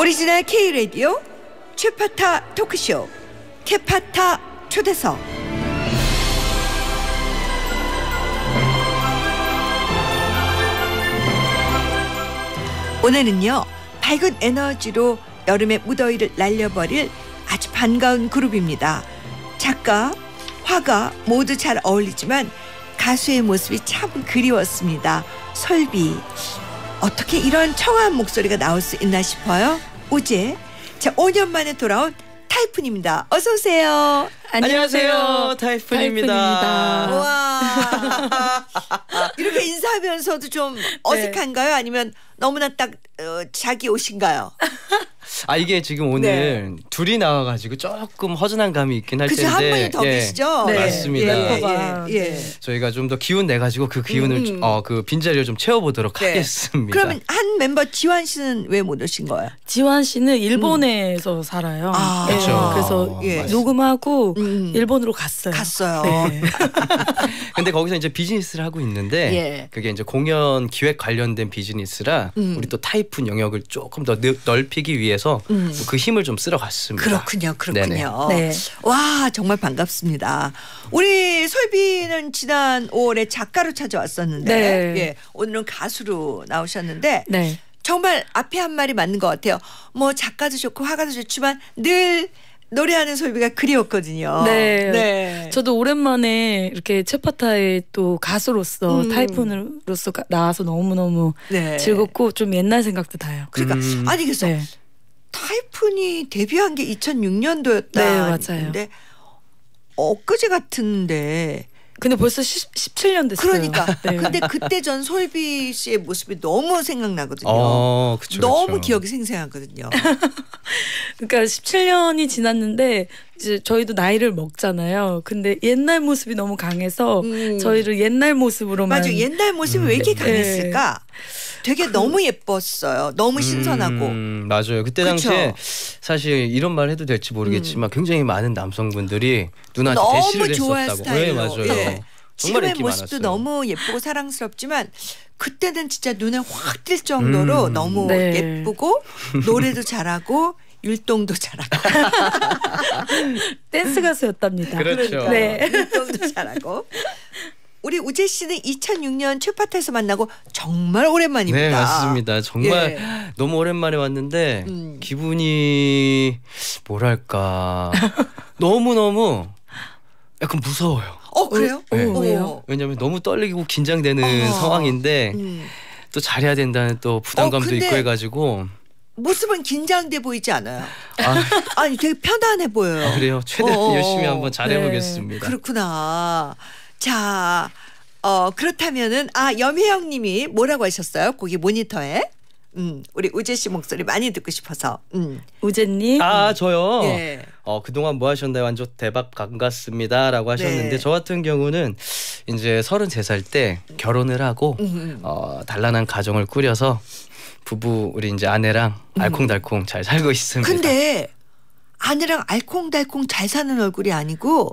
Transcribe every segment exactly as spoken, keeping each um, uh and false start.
오리지널 K-라디오 최파타 토크쇼 캐파타 초대석. 오늘은요, 밝은 에너지로 여름의 무더위를 날려버릴 아주 반가운 그룹입니다. 작가, 화가 모두 잘 어울리지만 가수의 모습이 참 그리웠습니다. 솔비. 어떻게 이런 청아한 목소리가 나올 수 있나 싶어요. 우재. 자, 오 년 만에 돌아온 타이푼입니다. 어서 오세요. 안녕하세요. 타이푼입니다. 타이푼입니다. 와. 이렇게 인사하면서도 좀 어색한가요? 아니면 너무나 딱 어, 자기 옷인가요? 아, 이게 지금 오늘 네. 둘이 나와가지고 조금 허전한 감이 있긴 할 그쵸, 텐데. 한 분이 더 예. 계시죠? 네. 맞습니다. 예, 예, 예. 저희가 좀 더 기운 내가지고 그 기운을 음. 어, 그 빈자리를 좀 채워보도록 네. 하겠습니다. 그러면 한 멤버 지환 씨는 왜 못 오신 거예요? 지환 씨는 일본에서 음. 살아요. 아, 네. 그렇죠. 그래서 예. 녹음하고 음. 일본으로 갔어요. 갔어요. 네. 근데 거기서 이제 비즈니스를 하고 있는데 예. 그게 이제 공연 기획 관련된 비즈니스라 음. 우리 또 타이푼 영역을 조금 더 넓히기 위해서 음. 그 힘을 좀 쓸어 갔습니다. 그렇군요. 그렇군요. 네. 와, 정말 반갑습니다. 우리 솔비는 지난 오월에 작가로 찾아왔었는데 네. 예, 오늘은 가수로 나오셨는데 네. 정말 앞에 한 말이 맞는 것 같아요. 뭐 작가도 좋고 화가도 좋지만 늘 노래하는 솔비가 그리웠거든요. 네. 네. 저도 오랜만에 이렇게 최파타의 또 가수로서 음. 타이푼으로서 가- 나와서 너무너무 네. 즐겁고 좀 옛날 생각도 나요. 그러니까 음. 아니 그래서 네. 타이푼이 데뷔한 게 이천육 년도였다. 네, 맞아요. 근데 엊그제 같은데 근데 벌써 십칠 년 됐어요. 그러니까. 네. 근데 그때 전 솔비 씨의 모습이 너무 생각나거든요. 어, 그쵸, 너무 그쵸. 기억이 생생하거든요. 그러니까 십칠 년이 지났는데 이제 저희도 나이를 먹잖아요. 근데 옛날 모습이 너무 강해서 음. 저희를 옛날 모습으로만 맞아, 옛날 모습이 왜 이렇게 네. 강했을까? 되게 너무 예뻤어요. 너무 신선하고. 음, 맞아요. 그때 그쵸? 당시에 사실 이런 말 해도 될지 모르겠지만 굉장히 많은 남성분들이 누나한테 너무 대시를 좋아할 했었다고. 스타일로. 네, 맞아요. 예. 정말 지금의 인기 모습도 많았어요. 너무 예쁘고 사랑스럽지만 그때는 진짜 눈에 확 띌 정도로 음. 너무 네. 예쁘고 노래도 잘하고 율동도 잘하고 댄스 가수였답니다. 그렇죠. 네. 율동도 잘하고. 우리 우재 씨는 이천육 년 최파타에서 만나고 정말 오랜만입니다. 네, 맞습니다. 정말 예. 너무 오랜만에 왔는데 음. 기분이 뭐랄까 너무너무 약간 무서워요. 어, 그래요? 네. 어, 왜요? 왜냐면 너무 떨리고 긴장되는 어. 상황인데 음. 또 잘해야 된다는 또 부담감도 어, 근데 있고 해가지고 모습은 긴장돼 보이지 않아요. 아, 아니 되게 편안해 보여요. 아, 그래요. 최대한 어. 열심히 한번 잘해보겠습니다. 그렇구나. 자, 어 그렇다면은 아 염혜영님이 뭐라고 하셨어요? 거기 모니터에. 음, 우리 우재 씨 목소리 많이 듣고 싶어서. 음, 우재님. 아 저요. 예. 어 그동안 뭐 하셨나요? 완전 대박 반갑습니다라고 하셨는데 네. 저 같은 경우는 이제 서른세 살 때 결혼을 하고 음. 어 단란한 가정을 꾸려서 부부 우리 이제 아내랑 알콩달콩 잘 살고 있습니다. 근데 아내랑 알콩달콩 잘 사는 얼굴이 아니고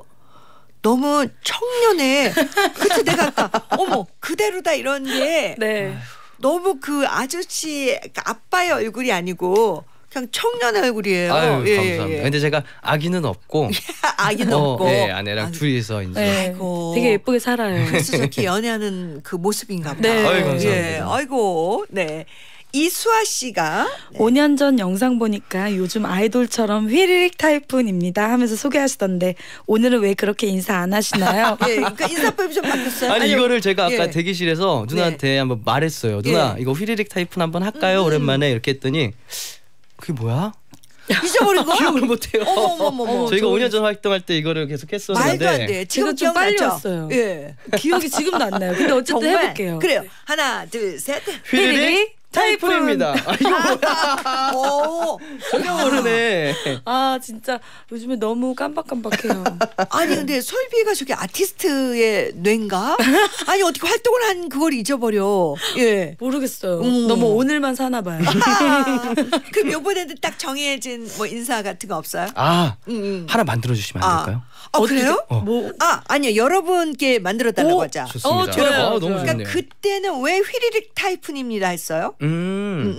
너무 청년에 그때 내가 아까 어머 그대로다 이런 게 네. 너무 그 아저씨 그 아빠의 얼굴이 아니고 그냥 청년의 얼굴이에요. 아유 예, 감사합니다. 예. 근데 제가 아기는 없고 아기는 어, 없고 네, 아내랑 아니, 둘이서 이제 네. 아이고. 되게 예쁘게 살아요. 그래서 저렇게 연애하는 그 모습인가 보다. 네. 아유, 감사합니다. 예, 아이고, 네. 이수아 씨가 오 년 전 영상 보니까 요즘 아이돌처럼 휘리릭 타이푼입니다 하면서 소개하시던데 오늘은 왜 그렇게 인사 안 하시나요? 예, 그러니까 인사법이 좀 바뀌었어요. 아니 아니요. 이거를 제가 아까 예. 대기실에서 누나한테 한번 말했어요. 누나 예. 이거 휘리릭 타이푼 한번 할까요? 음. 오랜만에 이렇게 했더니 그게 뭐야? 잊어버린 거? 기억을 못해요. 어머머머머. 저희가 오 년 전 활동할 때 이거를 계속 했었는데 말도 안 돼. 지금 제가 좀 빨리 기억나죠? 왔어요. 예. 기억이 지금도 안 나요. 근데 어쨌든 정말 해볼게요. 그래요. 하나, 둘, 셋. 휘리릭 타이푼입니다. 아, 이거 뭐야? 오. 전혀 모르네. 아 진짜 요즘에 너무 깜빡깜빡해요. 아니 근데 솔비가 저게 아티스트의 뇌인가? 아니 어떻게 활동을 한 그걸 잊어버려. 예. 모르겠어요. 음. 너무 오늘만 사나 봐요. 아, 그럼 요번에도 딱 정해진 뭐 인사 같은 거 없어요? 아 음, 음. 하나 만들어 주시면 안 될까요? 아, 그래요? 어. 뭐 아 아니요 여러분께 만들어 달라고 오, 하자. 좋습니다. 어, 좋아요. 아, 너무 좋아요. 좋네요. 그러니까 그때는 왜 휘리릭 타이푼입니다 했어요? 음. 음, 음.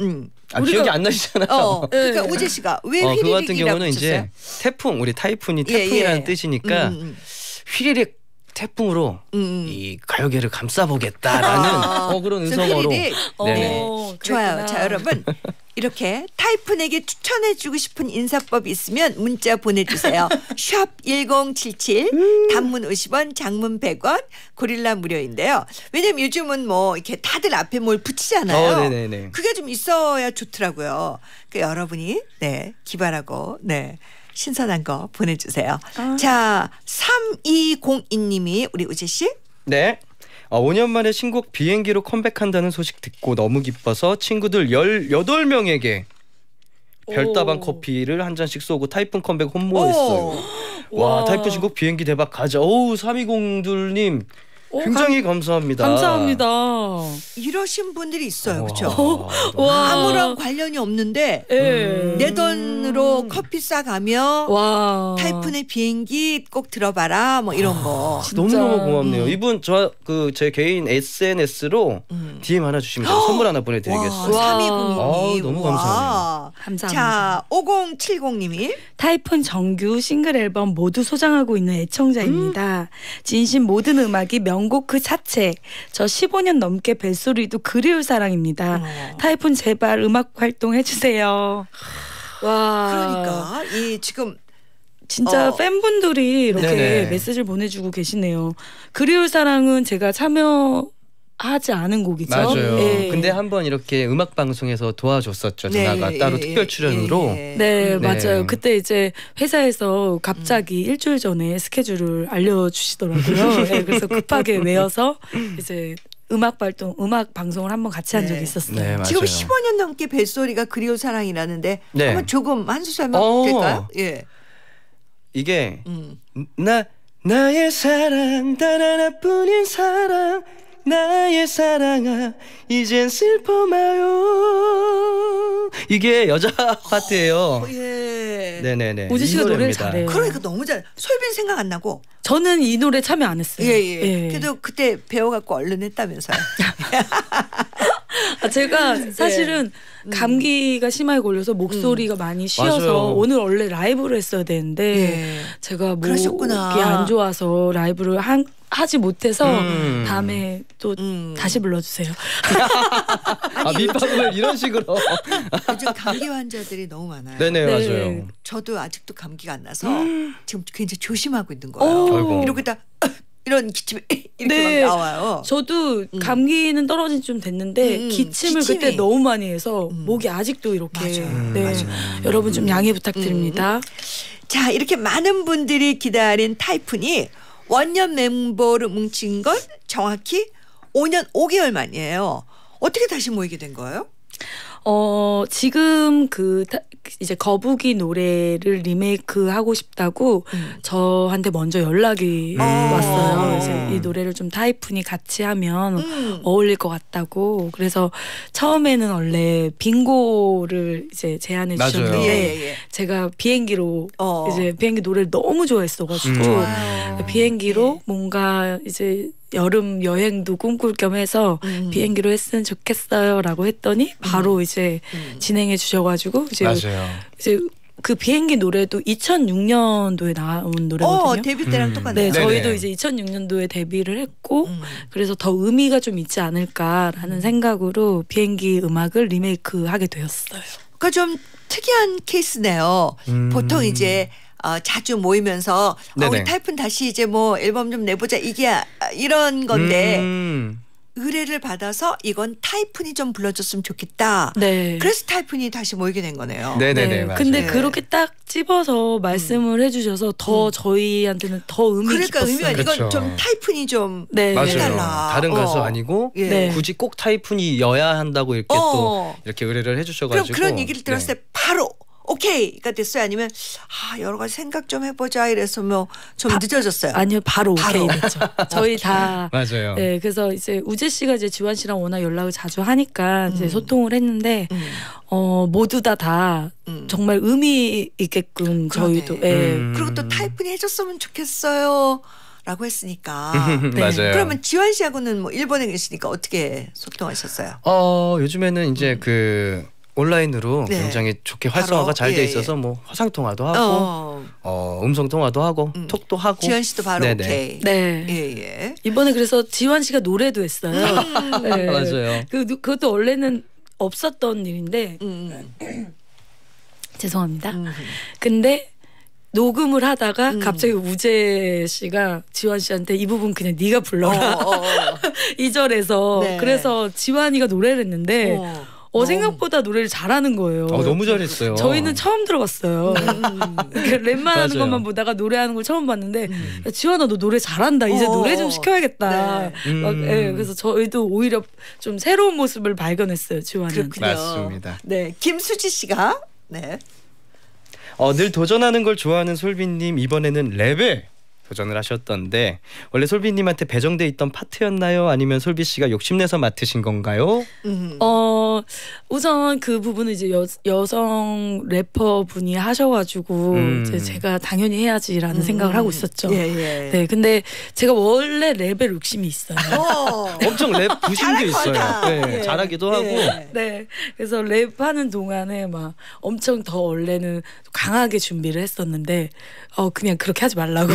아, 기억이 안 나시잖아요. 어, 그러니까 네. 우재 씨가 왜 어, 그거 휘리릭이라고 같은 경우는 붙였어요? 이제 태풍 우리 타이푼이 예, 태풍이라는 예. 뜻이니까 음, 음, 휘리릭 태풍으로 음, 음. 이 가요계를 감싸보겠다라는 아, 어, 그런 그래서 의성어로. 휘리릭. 네네. 어, 좋아요. 그랬구나. 자, 여러분. 이렇게 타이푼에게 추천해주고 싶은 인사법이 있으면 문자 보내주세요. 샵 일공칠칠 단문 오십 원 장문 백 원 고릴라 무료인데요. 왜냐면 요즘은 뭐 이렇게 다들 앞에 뭘 붙이잖아요. 어, 네네네. 그게 좀 있어야 좋더라고요. 그 여러분이 네 기발하고 네 신선한 거 보내주세요. 아. 자 삼이공이 님이 우리 우재 씨. 네. 어, 오 년 만에 신곡 비행기로 컴백한다는 소식 듣고 너무 기뻐서 친구들 열여덟 명에게 별다방 오. 커피를 한 잔씩 쏘고 타이푼 컴백 홍보했어요. 와, 와. 타이푼 신곡 비행기 대박 가자. 어우, 삼이공들님 굉장히 감사합니다. 감사합니다. 이러신 분들이 있어요. 와, 그렇죠? 와. 아무런 관련이 없는데 예. 내 돈으로 커피 싸가며 와. 타이푼의 비행기 꼭 들어봐라 뭐 이런 거. 진짜. 너무너무 고맙네요. 음. 이분 저 그 제 개인 에스엔에스로 음. 디엠 하나 주시면 제가 선물 하나 보내드리겠어요. 와. 삼이공이 아우, 너무 감사하네요. 감사합니다. 자, 오공칠공 님이 타이푼 정규 싱글 앨범 모두 소장하고 있는 애청자입니다. 음. 진심 모든 음악이 명곡 그 자체. 저 십오 년 넘게 벨소리도 그리울 사랑입니다. 어. 타이푼 제발 음악 활동 해주세요. 와. 그러니까 이 지금 진짜 어. 팬분들이 이렇게 네네. 메시지를 보내주고 계시네요. 그리울 사랑은 제가 참여하지 않은 곡이죠. 맞아요. 예. 근데 한번 이렇게 음악 방송에서 도와줬었죠. 네, 전화가 예, 따로 예, 특별 예, 출연으로. 예, 예. 네, 네. 맞아요. 그때 이제 회사에서 갑자기 음. 일주일 전에 스케줄을 알려주시더라고요. 네, 그래서 급하게 외워서 이제 음악 활동, 음악 방송을 한번 같이 한 네. 적이 있었어요. 네, 맞아요. 지금 십오 년 넘게 벨소리가 그리울 사랑이라는데 네. 한번 조금 한 소절만 어. 될까요? 예. 이게 음. 나 나의 사랑 단 하나뿐인 사랑 나의 사랑아 이젠 슬퍼 마요. 이게 여자 파트예요. 예. 네네네. 우지 씨가 이 노래를 노래입니다. 잘해요. 그러니까 너무 잘. 솔빈 생각 안 나고. 저는 이 노래 참여 안 했어요. 예, 예. 예. 그래도 그때 배워갖고 얼른 했다면서요. 아, 제가 네. 사실은 음. 감기가 심하게 걸려서 목소리가 많이 쉬어서 맞아요. 오늘 원래 라이브를 했어야 되는데 예. 제가 목이 그러셨구나. 안 좋아서 라이브를 한, 하지 못해서 음. 다음에 또 음. 다시 불러주세요. 아, 밑밥을 이런 식으로. 요즘 감기 환자들이 너무 많아요. 네네, 네. 맞아요. 저도 아직도 감기가 안 나서 지금 굉장히 조심하고 있는 거예요. 오. 아이고. 이러고 있다 이런 기침이 이렇게 네. 막 나와요. 저도 음. 감기는 떨어진 지 좀 됐는데 음, 기침을 기침이. 그때 너무 많이 해서 음. 목이 아직도 이렇게 맞아요. 네. 맞아요. 여러분 좀 양해 부탁드립니다. 자, 이렇게 많은 분들이 기다린 타이푼이 원년 멤버로 뭉친 건 정확히 오 년 오 개월 만이에요. 어떻게 다시 모이게 된 거예요? 어 지금 그 타- 이제 거북이 노래를 리메이크 하고 싶다고 음. 저한테 먼저 연락이 음. 왔어요. 그래서 음. 이 노래를 좀 타이푼이 같이 하면 음. 어울릴 것 같다고. 그래서 처음에는 원래 빙고를 이제 제안해 맞아요. 주셨는데 예, 예, 예. 제가 비행기로 어. 이제 비행기 노래를 너무 좋아했어가지고 음. 좋아요. 비행기로 예. 뭔가 이제 여름 여행도 꿈꿀 겸 해서 음. 비행기로 했으면 좋겠어요라고 했더니 바로 이제 음. 진행해 주셔가지고 이제 맞아요. 이제 그 비행기 노래도 이천육 년도에 나온 노래거든요. 어, 데뷔 때랑 음. 똑같네요. 네, 네네. 저희도 이제 이천육 년도에 데뷔를 했고 음. 그래서 더 의미가 좀 있지 않을까라는 생각으로 비행기 음악을 리메이크하게 되었어요. 그러니까 좀 특이한 케이스네요. 음. 보통 이제 어, 자주 모이면서 어, 우리 네네. 타이푼 다시 이제 뭐 앨범 좀 내보자 이게 아, 이런 건데 음. 의뢰를 받아서 이건 타이푼이 좀 불러줬으면 좋겠다. 네. 그래서 타이푼이 다시 모이게 된 거네요. 네네네. 네, 맞아요. 근데 네. 그렇게 딱 집어서 말씀을 해주셔서 더 음. 저희한테는 더 의미 그러니까 깊었어요. 의미가 이건 그렇죠. 좀 타이푼이 좀 네, 맞아요. 해달라. 다른 가수 어. 아니고 예. 네. 굳이 꼭 타이푼이어야 한다고 이렇게 어. 또 이렇게 의뢰를 해주셔가지고. 그럼 그런 얘기를 들었을 네. 때 바로 오케이가 됐어요? 아니면 아 여러 가지 생각 좀 해보자 이래서 뭐 좀 늦어졌어요? 아니요, 바로 바로. 오케이 됐죠. 저희 다. 맞아요. 네, 그래서 이제 우재 씨가 이제 지원 씨랑 워낙 연락을 자주 하니까 이제 음. 소통을 했는데 음. 어 모두 다 다 음. 정말 의미 있게끔 그러네. 저희도. 예. 음. 그리고 또 타이푼이 해줬으면 좋겠어요. 라고 했으니까. 네. 맞아요. 그러면 지환 씨하고는 뭐 일본에 계시니까 어떻게 소통하셨어요? 어 요즘에는 이제 음. 그 온라인으로 네. 굉장히 좋게 바로, 활성화가 잘 돼 예, 있어서 예. 뭐 화상 통화도 하고 어. 어, 음성 통화도 하고 음. 톡도 하고. 지현 씨도 바로 네네. 오케이. 네. 예, 예. 이번에 그래서 지환 씨가 노래도 했어요. 네. 맞아요. 그 그것도 원래는 없었던 일인데 음. 죄송합니다. 음. 근데 녹음을 하다가 음. 갑자기 우재 씨가 지환 씨한테 이 부분 그냥 네가 불러라 어, 어, 어. 이 절에서 네. 그래서 지환이가 노래를 했는데 어, 어. 생각보다 노래를 잘하는 거예요. 어, 너무 잘했어요. 저희는 처음 들어봤어요. 음. 이렇게 랩만 하는 맞아요. 것만 보다가 노래하는 걸 처음 봤는데 음. 야, 지환아 너 노래 잘한다. 이제 어. 노래 좀 시켜야겠다. 네. 막, 음. 예, 그래서 저희도 오히려 좀 새로운 모습을 발견했어요. 지환은. 그렇군요. 맞습니다. 네, 김수지 씨가 네. 어, 늘 도전하는 걸 좋아하는 솔비님 이번에는 랩에 도전을 하셨던데 원래 솔비님한테 배정돼 있던 파트였나요? 아니면 솔비 씨가 욕심내서 맡으신 건가요? 음. 어 우선 그 부분은 이제 여, 여성 래퍼 분이 하셔가지고 음. 이제 제가 당연히 해야지라는 음. 생각을 하고 있었죠. 예, 예. 네, 근데 제가 원래 랩에 욕심이 있어요. 어. 엄청 랩 부심도 잘할 것 있어요. 같아. 네, 예. 잘하기도 하고. 예. 네, 그래서 랩하는 동안에 막 엄청 더 원래는 강하게 준비를 했었는데 어 그냥 그렇게 하지 말라고.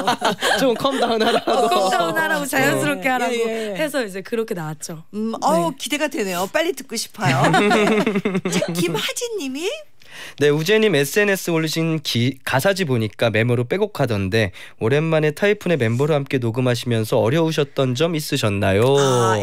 좀 컴다운 하라고. 컴다운 하라고 자연스럽게 어. 하라고 예, 예. 해서 이제 그렇게 나왔죠. 음, 어우 기대가 되네요. 빨리 듣고 싶어요. 네. 자, 김하진님이 네, 우재님 에스엔에스 올리신 기, 가사지 보니까 메모로 빼곡하던데 오랜만에 타이푼의 멤버로 함께 녹음하시면서 어려우셨던 점 있으셨나요? 아,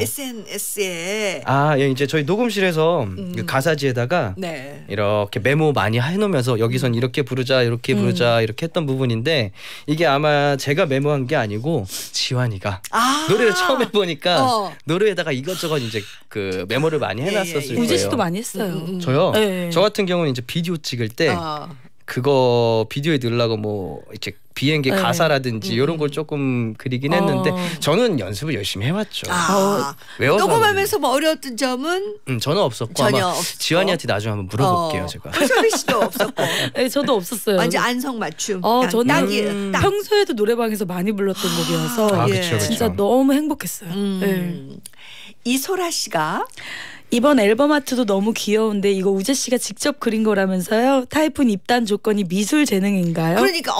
에스엔에스에 아, 예, 이제 저희 녹음실에서 음. 그 가사지에다가 네. 이렇게 메모 많이 해놓으면서 여기선 이렇게 부르자 이렇게 부르자 이렇게 했던 부분인데 이게 아마 제가 메모한 게 아니고 지환이가 아. 노래를 처음 해보니까 어. 노래에다가 이것저것 이제 그 메모를 많이 예, 해놨었을 예, 예. 거예요. 우재 씨도 많이 했어요. 음, 음. 저요? 네. 저 같은 경우는 이제 비디오 찍을 때 어. 그거 비디오에 넣으려고 뭐 이제 비행기 네. 가사라든지 음. 이런 걸 조금 그리긴 했는데 어. 저는 연습을 열심히 해왔죠. 아. 외워서 녹음하면서 뭐 어려웠던 점은 음, 저는 없었고 전혀 아마 없었고. 지환이한테 나중에 한번 물어볼게요. 어. 제가. 소리 씨도 없었고 네, 저도 없었어요. 완전 안성맞춤. 어, 딱, 저는 딱이, 음. 딱. 평소에도 노래방에서 많이 불렀던 곡이어서 아, 예. 그쵸, 그쵸. 진짜 너무 행복했어요. 음. 네. 이소라 씨가 이번 앨범 아트도 너무 귀여운데 이거 우재 씨가 직접 그린 거라면서요? 타이푼 입단 조건이 미술 재능인가요? 그러니까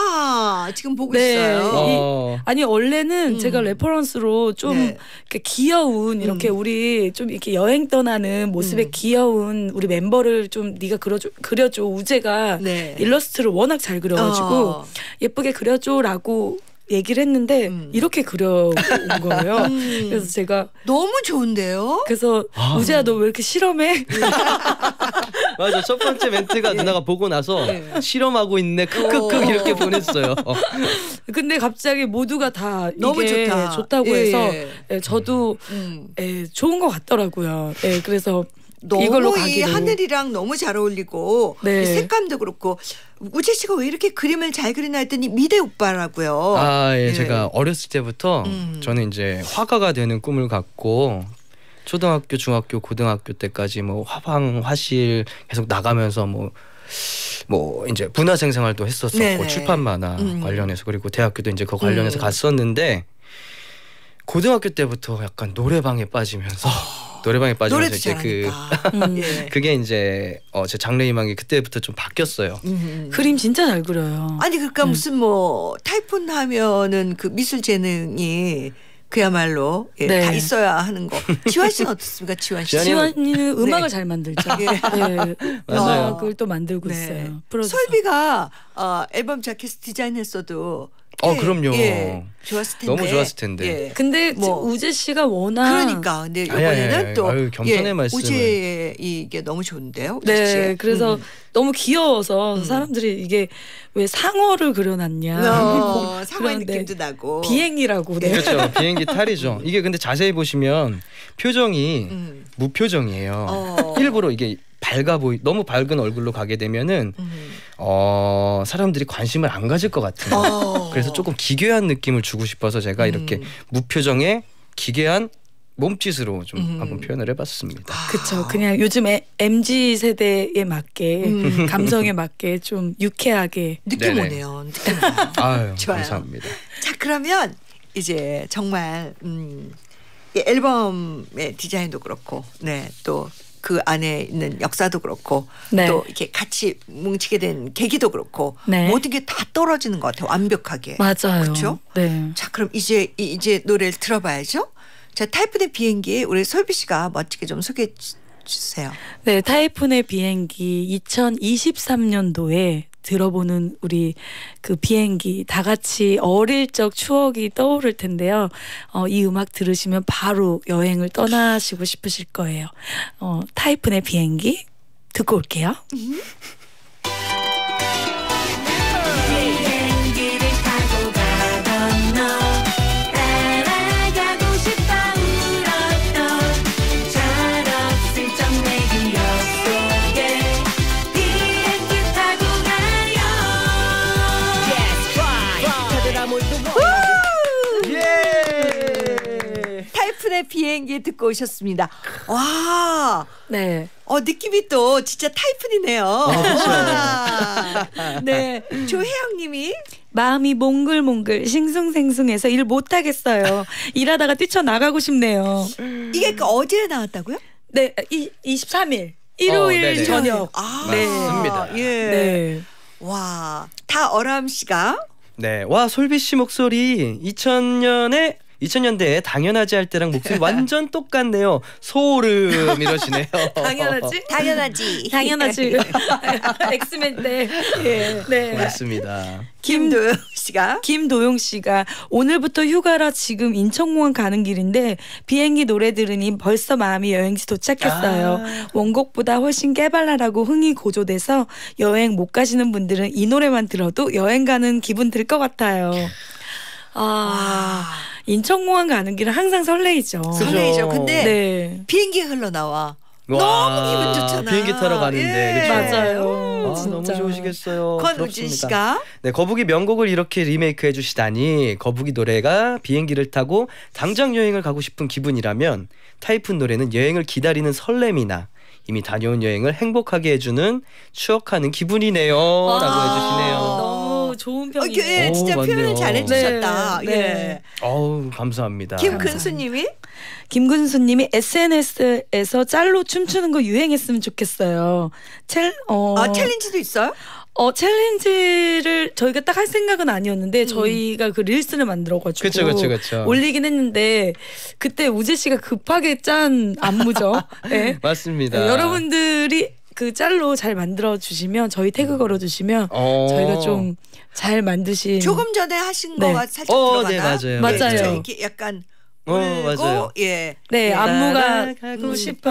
와 지금 보고 네. 있어요. 어. 아니 원래는 음. 제가 레퍼런스로 좀 네. 이렇게 귀여운 이렇게 음. 우리 좀 이렇게 여행 떠나는 모습에 음. 귀여운 우리 멤버를 좀 네가 그려줘 그려줘 우재가 네. 일러스트를 워낙 잘 그려가지고 어. 예쁘게 그려줘라고 얘기를 했는데 음. 이렇게 그려온 거예요. 음. 그래서 제가 너무 좋은데요. 그래서 아. 우재야 너 왜 이렇게 실험해? 맞아, 첫 번째 멘트가 누나가 보고 나서 예. 실험하고 있네 크크크 어. 이렇게 보냈어요. 어. 근데 갑자기 모두가 다 너무 이게 좋다. 좋다고 예, 해서 예. 예, 저도 음. 예, 좋은 것 같더라고요. 예, 그래서 이걸로 너무 이 가기로. 하늘이랑 너무 잘 어울리고 네. 이 색감도 그렇고 우재 씨가 왜 이렇게 그림을 잘 그리나 했더니 미대 오빠라고요. 아, 예, 예. 제가 어렸을 때부터 음. 저는 이제 화가가 되는 꿈을 갖고 초등학교, 중학교, 고등학교 때까지 뭐 화방, 화실 계속 나가면서 뭐 뭐 이제 문화생 생활도 했었었고 네네. 출판 만화 음. 관련해서 그리고 대학교도 이제 그 관련해서 음. 갔었는데 고등학교 때부터 약간 노래방에 빠지면서 노래방에 빠지면서 노래도 이제 그 잘하니까. 음. 예. 그게 이제 어, 제 장래 희망이 그때부터 좀 바뀌었어요. 음. 그림 진짜 잘 그려요. 아니 그러니까 음. 무슨 뭐 타이푼 하면은 그 미술 재능이 그야말로 예, 네. 다 있어야 하는 거. 지환 씨는 어떻습니까, 지환 씨? 지환이는- 지환이는 음악을 네. 잘 만들죠. 예. 네. 맞아요. 음악을 또 만들고 네. 있어요. 프로듀서. 설비가 어, 앨범 자켓 디자인했어도 어, 꽤, 그럼요. 예, 좋았을 텐데. 너무 좋았을 텐데. 예. 근데 뭐. 우재 씨가 워낙 그러니까 근데 아니, 아니, 이번에는 아니, 또 아유, 겸손의 예, 말씀을. 우재의 이게 너무 좋은데요. 우재 네, 씨. 그래서 음. 너무 귀여워서 음. 사람들이 이게 왜 상어를 그려놨냐. 어, 상어의 그런데 느낌도 나고. 비행이라고. 네. 그렇죠. 비행기 탈이죠. 이게 근데 자세히 보시면 표정이 음. 무표정이에요. 어. 일부러 이게 밝아 보이 너무 밝은 얼굴로 가게 되면은 음. 어, 사람들이 관심을 안 가질 것 같아요. 어. 그래서 조금 기괴한 느낌을 주고 싶어서 제가 이렇게 음. 무표정의 기괴한 몸짓으로 좀 음. 한번 표현을 해봤습니다. 그쵸. 그냥 요즘 엠지 세대에 맞게 음. 감성에 맞게 좀 유쾌하게. 느낌 네네. 오네요. 느낌 오네요. 아유, 좋아요. 감사합니다. 자 그러면 이제 정말 음, 이 앨범의 디자인도 그렇고, 네 또 그 안에 있는 역사도 그렇고 네. 또 이렇게 같이 뭉치게 된 계기도 그렇고 네. 모든 게 다 떨어지는 것 같아요. 완벽하게. 맞아요. 그렇죠? 네. 자, 그럼 이제 이제 노래를 들어봐야죠. 자, 타이푼의 비행기 우리 솔비 씨가 멋지게 좀 소개해 주세요. 네, 타이푼의 비행기 이천이십삼 년도에 들어보는 우리 그 비행기 다 같이 어릴 적 추억이 떠오를 텐데요. 어, 이 음악 들으시면 바로 여행을 떠나시고 싶으실 거예요. 어, 타이푼의 비행기 듣고 올게요. 음. 타이푼의 비행기 듣고 오셨습니다. 와, 네. 어 느낌이 또 진짜 타이푼이네요. 와. 네, 조혜영님이 마음이 몽글몽글 싱숭생숭해서 일 못하겠어요. 일하다가 뛰쳐나가고 싶네요. 이게 그 어제 나왔다고요? 네, 이, 이십삼 일 일요일 어, 네네. 저녁. 아, 네. 맞습니다. 예. 네. 와, 다어람 씨가 네, 와 솔비 씨 목소리 이천 년에 이천 년대에 당연하지 할 때랑 목소리 완전 똑같네요. 소름 이러시네요. 당연하지? 당연하지. 당연하지. 엑스맨 때. 예. 네. 맞습니다. 김도영 씨가 김도용 씨가 오늘부터 휴가라 지금 인천공항 가는 길인데 비행기 노래 들으니 벌써 마음이 여행지 도착했어요. 아. 원곡보다 훨씬 깨발랄하고 흥이 고조돼서 여행 못 가시는 분들은 이 노래만 들어도 여행 가는 기분 들 것 같아요. 아, 인천공항 가는 길은 항상 설레이죠. 설레이죠. 근데 네. 비행기 흘러나와. 와, 너무 기분 좋잖아. 비행기 타러 가는데 예. 그쵸? 맞아요. 아, 너무 진짜. 좋으시겠어요. 권우진 부럽습니다. 씨가 네, 거북이 명곡을 이렇게 리메이크해 주시다니 거북이 노래가 비행기를 타고 당장 여행을 가고 싶은 기분이라면 타이푼 노래는 여행을 기다리는 설렘이나 이미 다녀온 여행을 행복하게 해주는 추억하는 기분이네요. 아, 라고 해주시네요. 너무 좋은 어, 평이에요. 예, 진짜 오, 표현을 맞네요. 잘해주셨다. 네, 예. 네. 어우 감사합니다. 김근수님이 김근수님이 에스엔에스에서 짤로 춤추는 거 유행했으면 좋겠어요. 챌, 어, 아, 챌린지도 있어요? 어 챌린지를 저희가 딱 할 생각은 아니었는데 저희가 그 릴스를 만들어가지고 그쵸, 그쵸, 그쵸. 올리긴 했는데 그때 우재 씨가 급하게 짠 안무죠. 네. 맞습니다. 네, 여러분들이 그 짤로 잘 만들어 주시면 저희 태그 걸어 주시면 어. 저희가 좀 잘 만드신 조금 전에 하신 네. 거가 살짝 어, 들어가나? 네, 맞아요. 맞아요. 저 이렇게 약간 어, 울고 맞아요. 예. 네, 안무가 가고 싶어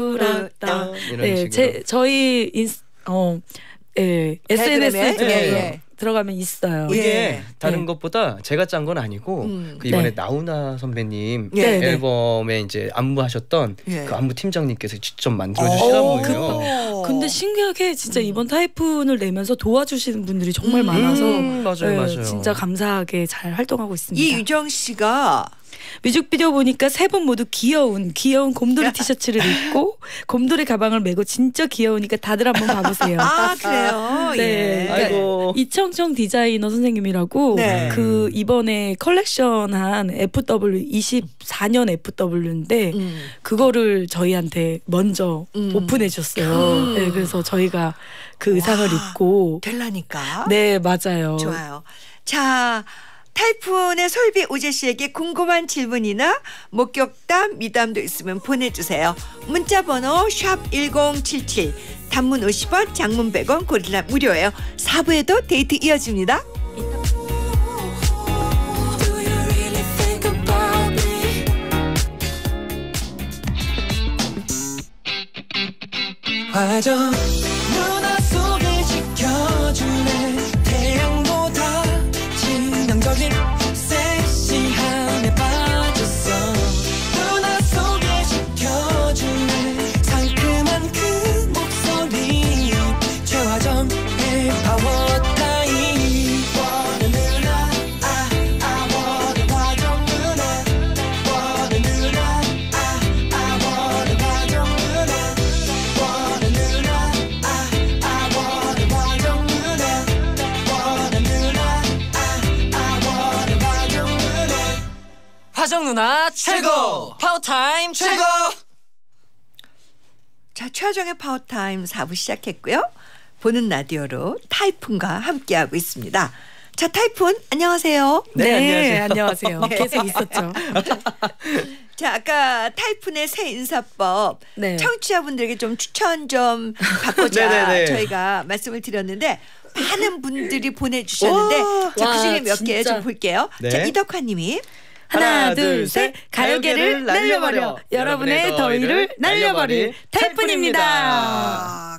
울었다. 이런 네, 식으로. 제 저희 인스 어 예, 에스엔에스에 텔레그램에? 예, 예, 예. 예. 들어가면 있어요. 예. 이게 다른 네. 것보다 제가 짠 건 아니고 음. 그 이번에 네. 나훈아 선배님 예. 네. 앨범에 이제 안무하셨던 예. 그 안무 팀장님께서 직접 만들어 주신 안무예요. 어. 근데 신기하게 진짜 이번 타이푼을 내면서 도와주시는 분들이 정말 음. 많아서 음, 맞아요, 예, 맞아요. 진짜 감사하게 잘 활동하고 있습니다. 이유정 씨가 뮤직비디오 보니까 세 분 모두 귀여운 귀여운 곰돌이 티셔츠를 입고 곰돌이 가방을 메고 진짜 귀여우니까 다들 한번 봐보세요. 아 그래요. 네. 예. 그러니까 아이고. 이청청 디자이너 선생님이라고 네. 그 이번에 컬렉션한 에프더블유 이십사 년 에프더블유인데 음. 그거를 저희한테 먼저 음. 오픈해 줬어요. 음. 네, 그래서 저희가 그 의상을 와, 입고 될라니까. 네 맞아요. 좋아요. 자. 타이푼의 솔비 우재 씨에게 궁금한 질문이나 목격담, 미담도 있으면 보내주세요. 문자번호 샵 일공칠칠 단문 오십 원, 장문 백 원, 고릴라 무료예요. 사 부에도 데이트 이어집니다. 화정 누나 속에 지켜주네 태양보다 치명적인 섹시함에 빠졌어 누나 속에 지켜주네 상큼한 그 목소리 최화정의 파워타임 원해 누나 아, 아 원해 화정 누나 원해 누나 아, 아 원해 화정 누나 원해 누나 아, 아 원해 화정 누나 원해 누나 아, 아 원해 화정 누나 화정 누나 최고! 파워타임 최고! 자, 최하정의 파워타임 사 부 시작했고요. 보는 라디오로 타이푼과 함께하고 있습니다. 자, 타이푼 안녕하세요. 네, 안녕하세요. 계속 있었죠. 자, 아까 타이푼의 새 인사법 네. 청취자분들에게 좀 추천 좀 받고자 네네네. 저희가 말씀을 드렸는데 많은 분들이 보내주셨는데 자, 와, 그중에 몇 개 진짜. 좀 볼게요. 네. 자, 이덕화님이 하나, 둘, 셋. 가요계를 날려버려. 여러분의 더위를 날려버릴 타이푼입니다. 아,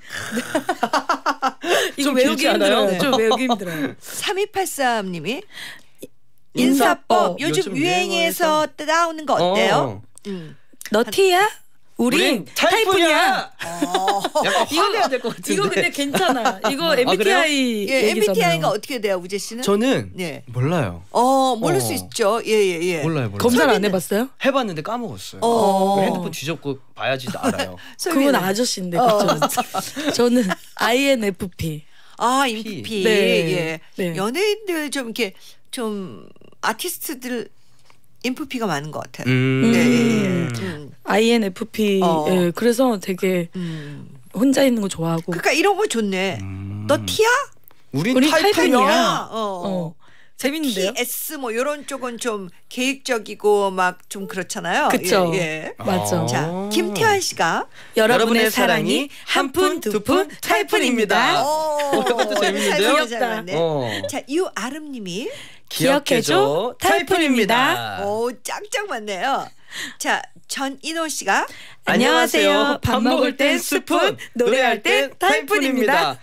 이거 좀 외우기 길지 않아요? 힘들어요. 네. 좀 외우기 힘들어요. 삼이팔삼님이 인사법. 인사법 요즘 요즘 유행해서 따라오는 거 어때요? 어. 음. 너 티야? 우린 우린 타이푼이야. 약간 화내야 될 것 같은데. 이거 근데 괜찮아. 이거 그래요? 엠비티아이 예, 얘기잖아요. 엠비티아이가 어떻게 돼요, 우재 씨는? 저는 네. 몰라요. 어, 모를 어. 수 있죠. 예, 예, 예. 몰라요, 몰라요. 검사를 안 설비는- 해봤어요? 해봤는데 까먹었어요. 어. 그 핸드폰 뒤적고 봐야지 알아요. 설비는? 그건 아저씨인데 어. 그쵸? 저는 아이엔에프피. 아, 인피. 네. 예. 네. 연예인들 좀 이렇게 좀 아티스트들 인프피가 많은 것 같아요. 음. 예, 예, 예. 음. 아이엔에프피. 어. 예, 그래서 되게 음. 혼자 있는 거 좋아하고. 그러니까 이런 거 좋네. 음. 너 T야? 우린 우린 타이푼이야. 타이푼이야. 어. 어. 재밌는데요? T, S 뭐 이런 쪽은 좀 계획적이고 막 좀 그렇잖아요. 그쵸. 예, 예. 맞죠. 아. 자, 김태환 씨가 여러분의 사랑이 한 푼, 두 푼, 타이푼입니다. 오, 이것도 재밌는데요? 잘 귀엽다. 맞네. 어. 자, 유아름님이 기억해줘, 타이푼입니다. 오, 짱짱 맞네요. 자, 전인호 씨가 안녕하세요. 밥 먹을 땐 스푼, 노래할 땐 타이푼입니다. 야,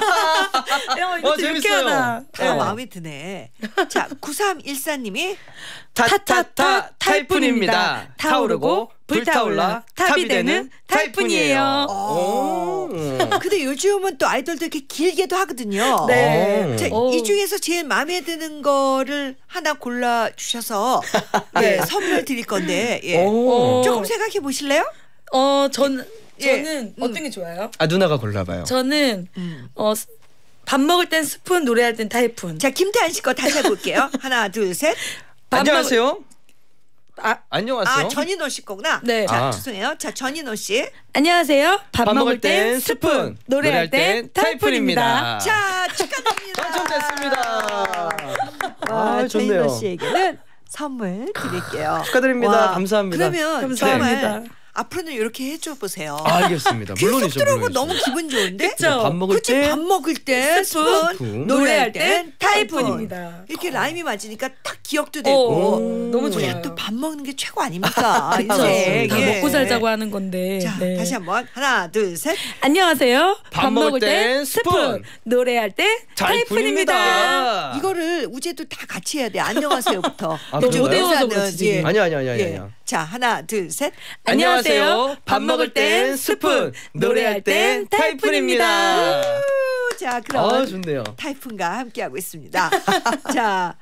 이거 어, 재밌게 재밌어요. 하나. 어, 어. 마음에 드네. 자, 구삼일사님이 타타타 타이푼입니다. 타오르고 불타올라 탑이 되는 타이푼이에요. 어. 오. 근데 요즘은 또 아이돌도 이렇게 길게도 하거든요. 네. 자, 오. 이 중에서 제일 마음에 드는 거를 하나 골라 주셔서 네. 예, 선물 드릴 건데 예. 오. 조금 생각해 보실래요? 어, 전 예. 저는 음. 어떤 게 좋아요? 아 누나가 골라봐요. 저는 음. 어, 밥 먹을 땐 스푼, 노래할 땐 타이푼. 자, 김태한 씨 거 다시 해볼게요. 하나, 둘, 셋. 밥 안녕하세요. 아, 안녕하세요. 아, 전인호 씨 거구나. 네. 자, 아. 죄송해요. 자, 전인호 씨. 안녕하세요. 밥, 먹을 땐 스푼, 노래할 땐 타이푼입니다. 자, 축하드립니다. 당첨됐습니다. 와, 아, 좋네요. 전인호 씨에게는 선물 드릴게요. 축하드립니다. 와, 감사합니다. 그러면 감사합니다. 정말 앞으로는 이렇게 해줘 보세요. 아, 알겠습니다. 쏙 물론이죠. 들어오고 물론이죠. 너무 기분 좋은데? 그쵸? 밥 먹을 그치, 때 밥 먹을 때 스푼, 스푼, 노래할 노래할 땐 타이푼. 타이푼입니다. 이렇게 라임이 맞으니까 딱 기억도 어, 되고. 너무 우리가 좋아요. 또 밥 먹는 게 최고 아닙니까? 그쵸? 인생. 다 예. 먹고 살자고 하는 건데. 자, 네. 다시 한번 하나, 둘, 셋. 안녕하세요. 밥 먹을 땐 스푼, 노래할 땐 타이푼입니다. 타이푼입니다. 이거를 우재도 다 같이 해야 돼. 안녕하세요.부터. 아, 너 그런가요? 못 외워서 의사는, 그렇지, 지금. 예. 아니요, 아니요, 아니요, 예. 아니요. 자, 하나, 둘, 셋. 안녕하세요. 밥 먹을 땐 스푼, 노래할 땐 타이푼입니다. 우, 자, 그럼 아, 좋네요. 타이푼과 함께하고 있습니다. 자,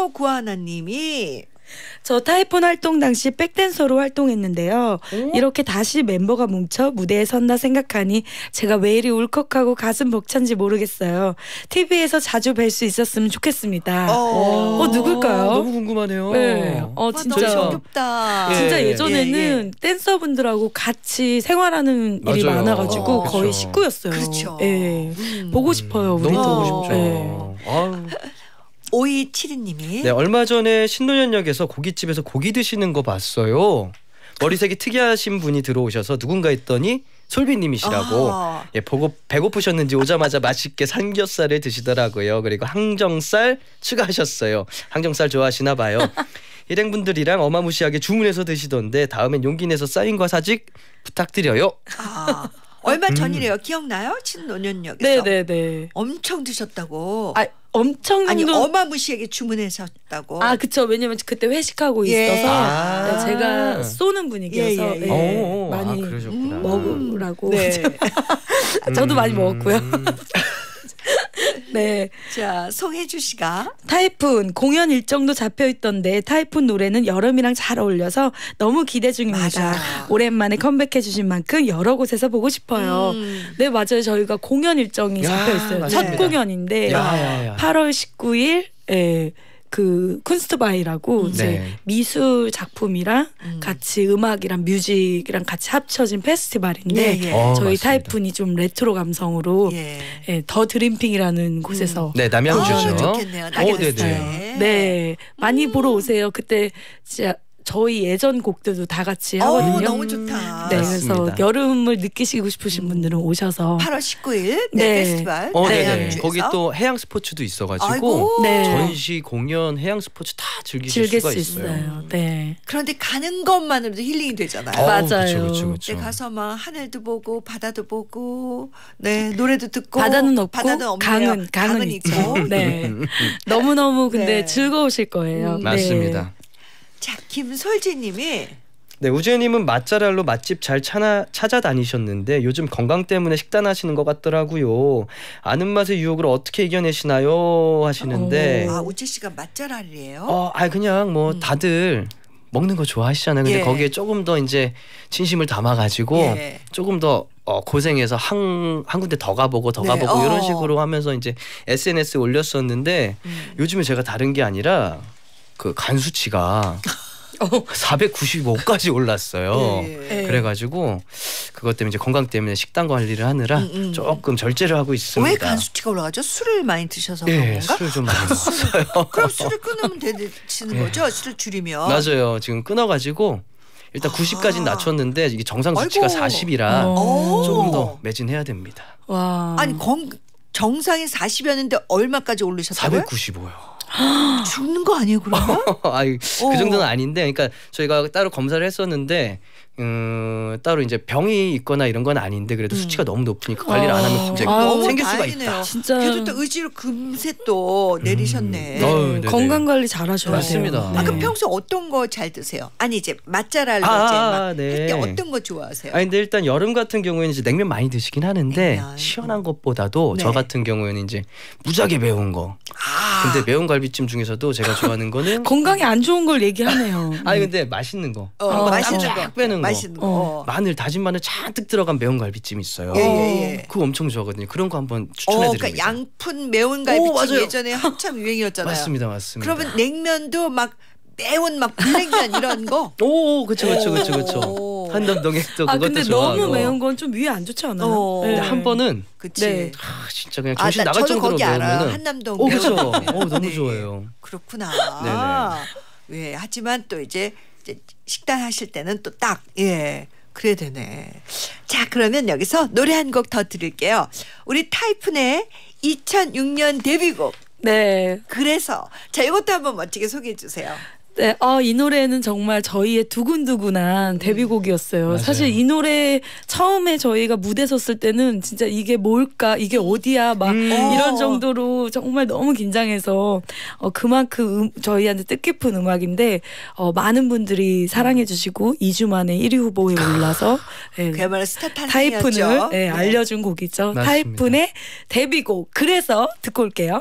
사오구하나님이 저 타이푼 활동 당시 백댄서로 활동했는데요. 이렇게 다시 멤버가 뭉쳐 무대에 선다 생각하니 제가 왜 이리 울컥하고 가슴 벅찬지 모르겠어요. 티비에서 자주 뵐 수 있었으면 좋겠습니다. 어, 어, 누굴까요? 너무 궁금하네요. 네. 어, 와, 진짜. 너무 저희가- 정겹다. 진짜 예, 예. 예전에는 댄서분들하고 같이 생활하는 일이 맞아요. 많아가지고 어, 거의 그쵸. 식구였어요. 그렇죠. 예. 음. 보고 싶어요. 우리도. 너무 어. 보고 싶죠. 예. 아유. 오이칠이님이 네, 얼마 전에 신논현역에서 고깃집에서 고기 드시는 거 봤어요. 머리색이 특이하신 분이 들어오셔서 누군가 했더니 솔비님이시라고. 아. 예, 보고 배고프셨는지 오자마자 맛있게 삼겹살을 드시더라고요. 그리고 항정살 추가하셨어요. 항정살 좋아하시나 봐요. 일행분들이랑 어마무시하게 주문해서 드시던데 다음엔 용기 내서 사인과 사직 부탁드려요. 아, 얼마 전이래요. 기억나요? 신논현역에서 네네네. 엄청 드셨다고. 아 엄청 아니, 정도. 어마무시하게 주문하셨다고. 아 그쵸. 왜냐면 그때 회식하고 예. 있어서 아. 네, 제가 쏘는 분위기여서 예, 예, 예. 네, 오, 많이 아, 그러셨구나. 음. 먹으라고. 네. 저도 많이 먹었고요. 음. 네. 자, 송혜주 씨가 타이푼 공연 일정도 잡혀 있던데 타이푼 노래는 여름이랑 잘 어울려서 너무 기대 중입니다. 맞아. 오랜만에 컴백해 주신 만큼 여러 곳에서 보고 싶어요. 음. 네 맞아요. 저희가 공연 일정이 야, 잡혀 있어요. 맞습니다. 첫 공연인데 야, 야, 야. 팔월 십구일 예. 그 쿤스트바이라고 음. 이제 네. 미술 작품이랑 음. 같이 음악이랑 뮤직이랑 같이 합쳐진 페스티벌인데 예, 예. 어, 저희 맞습니다. 타이푼이 좀 레트로 감성으로 예. 예, 더 드림핑이라는 곳에서 네, 남양주죠. 아, 좋겠네요. 어, 나겠어요. 네네. 네 많이 음. 보러 오세요. 그때 진짜 저희 예전 곡들도 다 같이 어, 하거든요. 너무 좋다. 네, 맞습니다. 그래서 여름을 느끼시고 싶으신 분들은 오셔서 팔월 십구일 네, 네. 페스티벌 어, 네. 네네. 남양주에서. 거기 또 해양 스포츠도 있어가지고 아이고. 네. 전시, 공연, 해양 스포츠 다 즐기실 즐길 수가 수 있어요. 있어요. 네, 그런데 가는 것만으로도 힐링이 되잖아요. 어, 맞아요. 그쵸, 그쵸, 그쵸. 네, 가서 막 하늘도 보고 바다도 보고 네 노래도 듣고 바다는 없고 바다는 없네요. 강은 강은, 강은 있죠. 있고 네, 너무 너무 근데 네. 즐거우실 거예요. 음. 네. 맞습니다. 자 김솔지님이 네, 우재님은 맛잘알로 맛집 잘 찾아, 찾아다니셨는데 요즘 건강 때문에 식단하시는 것 같더라고요. 아는 맛의 유혹을 어떻게 이겨내시나요? 하시는데 어. 아 우채 씨가 맛잘알이에요. 어, 아 그냥 뭐 음. 다들 먹는 거 좋아하시잖아요. 근데 예. 거기에 조금 더 이제 진심을 담아가지고 예. 조금 더 어, 고생해서 한, 한 군데 더 가보고 더 네. 가보고 어. 이런 식으로 하면서 이제 에스엔에스에 올렸었는데 음. 요즘에 제가 다른 게 아니라 그 간 수치가 사백구십오까지 올랐어요. 예. 그래가지고 그것 때문에 이제 건강 때문에 식단 관리를 하느라 음, 음. 조금 절제를 하고 있습니다. 왜 간수치가 올라가죠? 술을 많이 드셔서 그런 예, 건가? 술을 좀 많이 먹었어요. 그럼 술을 끊으면 되시는 예. 거죠? 술을 줄이면. 맞아요. 지금 끊어가지고 일단 아. 구십까지 낮췄는데 이게 정상 수치가 아이고. 사십이라 어. 조금 더 매진해야 됩니다. 와. 아니 건, 정상이 사십이었는데 얼마까지 오르셨다고요? 사백구십오요. 죽는 거 아니에요 그러면? 아이 어. 그 정도는 아닌데, 그러니까 저희가 따로 검사를 했었는데 음, 따로 이제 병이 있거나 이런 건 아닌데 그래도 음. 수치가 너무 높으니까 관리를 안 하면 이제 아, 너무 생길 수가 다행이네요. 있다. 진짜 그래도 또 의지로 금세 또 내리셨네. 음. 어휴, 네네. 건강 관리 잘하셔야 맞습니다. 돼요. 아, 네. 그럼 평소 어떤 거 잘 드세요? 아니 이제 맛잘알로 아, 이제 아, 막 네. 할 때 어떤 거 좋아하세요? 아니 근데 일단 여름 같은 경우에는 이제 냉면 많이 드시긴 하는데 냉면. 시원한 것보다도 네. 저 같은 경우에는 이제 무지하게 매운 거. 아, 근데 매운 갈비찜 중에서도 제가 좋아하는 거는 건강에 안 좋은 걸 얘기하네요. 아니 근데 맛있는 거. 어, 어, 맛있는 땀 거, 쫙 빼는 거. 맛있는 거. 어. 마늘 다진 마늘 잔뜩 들어간 매운 갈비찜 있어요. 예, 예, 예. 그거 엄청 좋아하거든요. 그런 거 한번 어, 추천해드립니다. 그러니까 양푼 매운 갈비찜 오, 맞아요. 예전에 한참 유행이었잖아요. 맞습니다, 맞습니다. 그러면 냉면도 막 매운 막 물냉면 이런 거. 오, 그렇죠, 그렇죠, 그렇죠, 오. 그렇죠. 한남동에도 아 그것도 근데 좋아하고. 너무 매운 건 좀 위에 안 좋지 않아요? 어. 근데 한 번은 그치. 네. 아, 진짜 그냥 아, 정신 나, 나갈 저도 정도로 거기 알아요. 매우면은 한남동. 오, 매운 그렇죠. 냉면. 오, 너무 네. 좋아요. 그렇구나. 네. 하지만 또 이제, 이제 식단 하실 때는 또 딱 예. 그래야 되네. 자, 그러면 여기서 노래 한 곡 더 들을게요. 우리 타이푼의 이천육 년 데뷔곡. 네. 그래서 자, 이것도 한번 멋지게 소개해 주세요. 네, 어, 이 노래는 정말 저희의 두근두근한 데뷔곡이었어요. 맞아요. 사실 이 노래 처음에 저희가 무대 섰을 때는 진짜 이게 뭘까, 이게 어디야, 막 음. 이런 정도로 정말 너무 긴장해서 어, 그만큼 음, 저희한테 뜻깊은 음악인데 어, 많은 분들이 사랑해주시고 이 주 만에 일 위 후보에 올라서 네, 그야말로 스타 탄생이었죠. 타이푼을 네, 네. 알려준 곡이죠. 맞습니다. 타이푼의 데뷔곡. 그래서 듣고 올게요.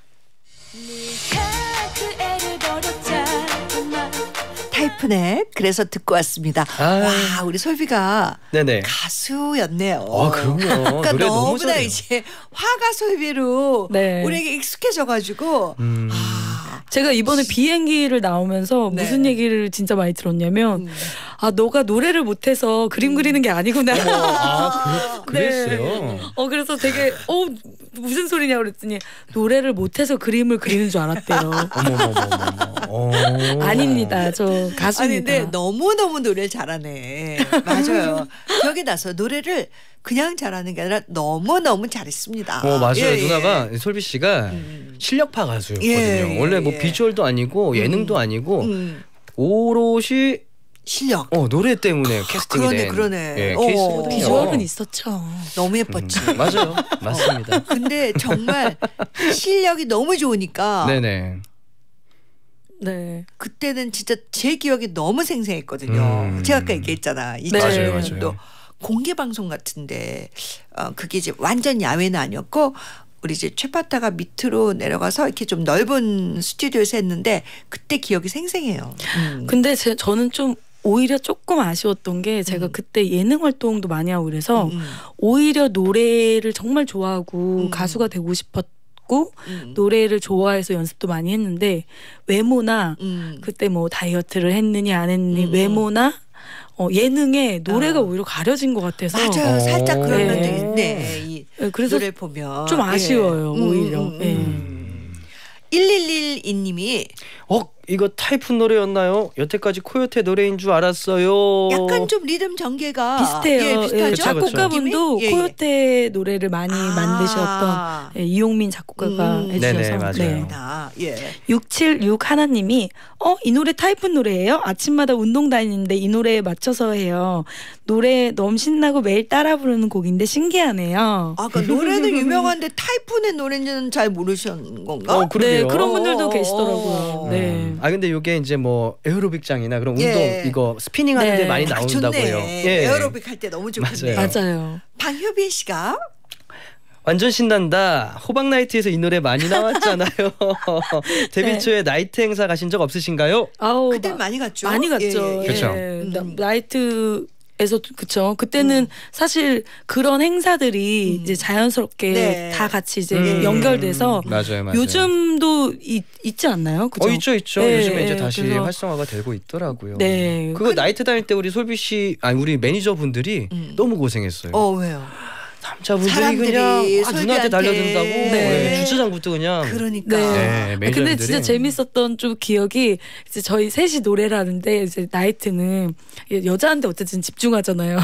타이푼의 그래서 듣고 왔습니다. 아. 와, 우리 솔비가 네네. 가수였네요. 아, 그럼요. 그러니까 노래 너무 너무나 잘해요. 이제 화가 솔비로 네. 우리에게 익숙해져가지고 음. 아, 제가 이번에 비행기를 나오면서 네. 무슨 얘기를 진짜 많이 들었냐면 음. 아 너가 노래를 못해서 그림 그리는 게 아니구나. 아, 그, 네. 그랬어요. 어 그래서 되게 어 무슨 소리냐 그랬더니 노래를 못해서 그림을 그리는 줄 알았대요. 어머머머머머. 어. 아닙니다. 저 가수입니다. 아니 근데 너무너무 노래를 잘하네. 맞아요. 기억이 나서 노래를 그냥 잘하는 게 아니라 너무너무 잘했습니다. 어 맞아요. 예, 예. 누나가 솔비 씨가 음. 실력파 가수였거든요. 예, 예, 원래 뭐 예. 비주얼도 아니고 예능도 아니고 음, 오롯이 실력 어 노래 때문에 캐스팅이 그러네, 된 그러네. 예, 어. 케이스거든요. 비주얼은 있었죠. 너무 예뻤지. 음, 맞아요. 맞습니다. 근데 정말 실력이 너무 좋으니까 네네. 네. 그때는 진짜 제 기억이 너무 생생했거든요. 음. 제가 아까 얘기했잖아. 맞아요, 이천육 맞아요. 년도 공개 방송 같은데 어 그게 이제 완전 야외는 아니었고 우리 이제 최파타가 밑으로 내려가서 이렇게 좀 넓은 스튜디오에서 했는데 그때 기억이 생생해요. 음. 근데 제, 저는 좀 오히려 조금 아쉬웠던 게 제가 음. 그때 예능 활동도 많이 하고 그래서 음. 오히려 노래를 정말 좋아하고 음. 가수가 되고 싶었고 듣고 음. 노래를 좋아해서 연습도 많이 했는데 외모나 음. 그때 뭐 다이어트를 했느니 안 했느니 음. 외모나 어, 예능에 노래가 어. 오히려 가려진 것 같아서 맞아요. 어. 살짝 그런 네. 면도 있네. 이 네, 그래서 노래 보면 좀 아쉬워요 예. 음, 오히려. 음, 음, 예. 음. 일일일이 님이 어 이거 타이푼 노래였나요? 여태까지 코요테 노래인 줄 알았어요. 약간 좀 리듬 전개가 비슷해요. 예, 비슷하죠. 예, 그쵸, 작곡가분도 느낌이? 예, 예. 코요테 노래를 많이 아. 만드셨던 예, 이용민 작곡가가 음. 해주셔서 네네, 맞아요. 네. 아, 예. 육칠육 하나님이 어 이 노래 타이푼 노래예요? 아침마다 운동 다니는데 이 노래에 맞춰서 해요. 노래 너무 신나고 매일 따라 부르는 곡인데 신기하네요. 아, 그 노래는 유명한데 타이푼의 노래인지는 잘 모르시는 건가? 어, 네 그러게요. 그런 분들도 어, 계시더라고요. 어. 네. 음. 아 근데 이게 이제 뭐 에어로빅장이나 그런 운동 예. 이거 스피닝 하는데 네. 많이 아, 나온다고요. 좋네. 예. 에어로빅 할 때 너무 좋겠네요. 맞아요. 맞아요. 방효빈 씨가 완전 신난다. 호박 나이트에서 이 노래 많이 나왔잖아요. 데뷔 네. 초에 나이트 행사 가신 적 없으신가요? 아우 그때 마- 많이 갔죠. 많이 갔죠. 예, 예. 예. 그쵸. 나- 음. 나이트 에서 그쵸. 그때는 음. 사실 그런 행사들이 음. 이제 자연스럽게 네. 다 같이 이제 음. 연결돼서 맞아요, 맞아요. 요즘도 이, 있지 않나요? 그죠? 어 있죠, 있죠. 네, 요즘에 이제 네, 다시 그래서- 활성화가 되고 있더라고요. 네. 그거 나이트 다닐 때 우리 솔비 씨, 아니 우리 매니저분들이 음. 너무 고생했어요. 어, 왜요? 남자분들이 사람들이 그냥 아, 솔비한테. 누나한테 달려든다고 네. 네, 주차장부터 그냥. 그러니까. 네. 네, 근데 매니저분들이. 진짜 재밌었던 좀 기억이 이제 저희 셋이 노래를 하는데 이제 나이트는 여자한테 어쨌든 집중하잖아요.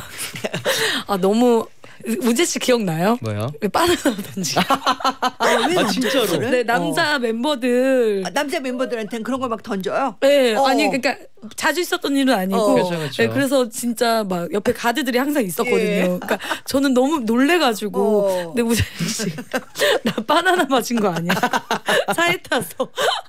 아 너무 우재 씨 기억나요? 뭐요? 바나나 던지. 아, 왜 아, 진짜로? 던졌어요? 네 남자 멤버들. 어. 아, 남자 멤버들한테는 그런 걸 막 던져요? 네, 어. 아니 그러니까 자주 있었던 일은 아니고, 어. 그렇죠, 그렇죠. 네, 그래서 진짜 막 옆에 가드들이 항상 있었거든요. 예. 그러니까 저는 너무 놀래가지고, 어. 근데 우재 씨, 나 바나나 맞은 거 아니야? 차에 타서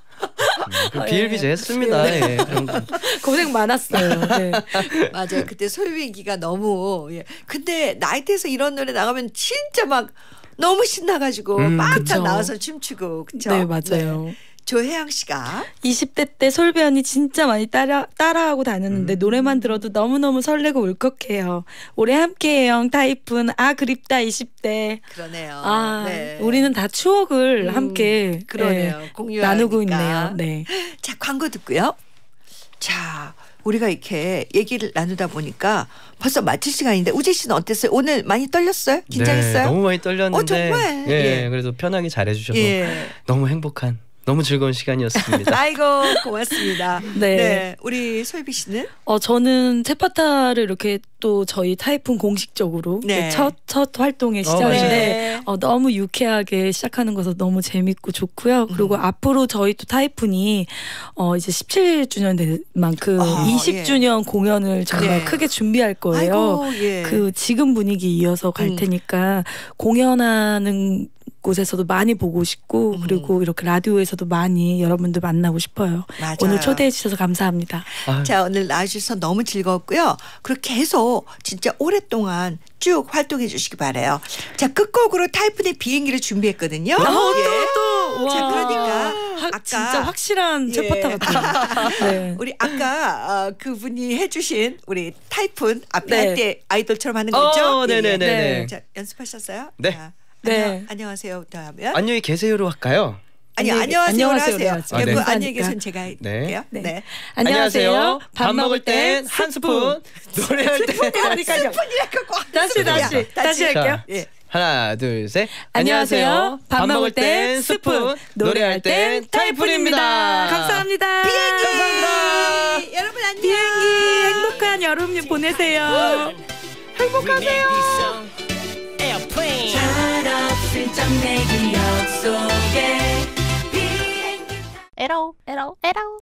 그 비일비재했습니다. 예, 그런 거. 고생 많았어요. 네. 맞아요. 그때 솔비기가 너무. 예. 근데 나이트에서 이런 노래 나가면 진짜 막 너무 신나가지고 음, 막 그쵸. 나와서 춤추고 그쵸? 네 맞아요. 네. 조혜영 씨가 이십 대 때 솔비 언니 진짜 많이 따라 따라하고 다녔는데 음. 노래만 들어도 너무 너무 설레고 울컥해요. 올해 함께해요. 타이푼 아 그립다 이십 대. 그러네요. 아 네. 우리는 다 추억을 음, 함께 그러네요. 예, 공유하니까. 나누고 있네요. 네. 자, 광고 듣고요. 자, 우리가 이렇게 얘기를 나누다 보니까 벌써 마칠 시간인데 우재 씨는 어땠어요? 오늘 많이 떨렸어요? 긴장했어요? 네, 너무 많이 떨렸는데. 어, 정말? 예, 예. 그래도 편하게 잘해주셔서 예. 너무 행복한, 너무 즐거운 시간이었습니다. 아이고 고맙습니다. 네. 네. 우리 솔비 씨는 어 저는 채파타를 이렇게 또 저희 타이푼 공식적으로 네. 첫 첫 활동의 어, 시작인데 네. 어, 너무 유쾌하게 시작하는 것도 너무 재밌고 좋고요. 그리고 음. 앞으로 저희 또 타이푼이 어 이제 십칠 주년 될 만큼 아, 이십 주년 공연을 정말 네. 크게 준비할 거예요. 아이고 예. 그 지금 분위기 이어서 갈 음. 테니까 공연하는 곳에서도 많이 보고 싶고 음. 그리고 이렇게 라디오에서도 많이 여러분들 만나고 싶어요. 맞아요. 오늘 초대해 주셔서 감사합니다. 아, 자, 오늘 나와주셔서 너무 즐거웠고요. 그리고 계속 진짜 오랫동안 쭉 활동해 주시기 바래요. 자, 끝곡으로 타이푼의 비행기를 준비했거든요. 아, 예. 또, 자, 와. 그러니까 하- 아까 진짜 확실한 예. 채파타 같아요. 네. 우리 아까 어, 그분이 해주신 우리 타이푼 앞에 네. 할 때 아이돌처럼 하는 어, 거 있죠? 네네네네. 네. 자, 연습하셨어요? 네. 자, 네. 안녕, 안녕하세요부터 하면 안녕히 계세요로 할까요? 아니 안녕히- 안녕하세요 안녕하세요. 하세요. 해야죠. 아, 네. 네. 안녕히 감사하니까. 계신 제가 할게요. 네. 네. 안녕하세요. 밥 먹을 땐 한 스푼, 노래할 땐 그러니까요. 스푼이라고 다시 다시 다시 할게요. 자, 예. 하나, 둘, 셋. 안녕하세요. 밥 먹을 땐 스푼, 노래할 땐 타이푼입니다. 감사합니다. 감사합니다. 여러분 안녕. 비행기 행복한 여름 보내세요. 행복하세요. 철없을 적 내 기억 속에 에러 에러 에러